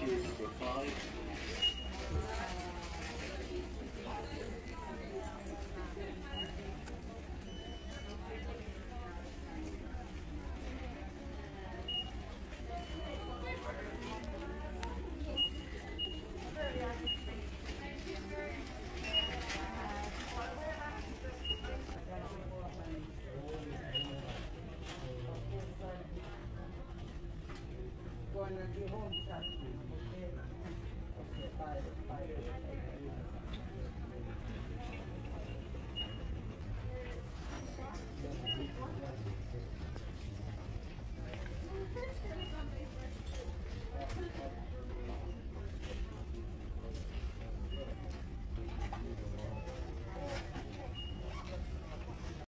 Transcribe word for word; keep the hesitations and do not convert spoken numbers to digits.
queue number five. Going to be home Saturday. Okay. Okay, bye. Bye.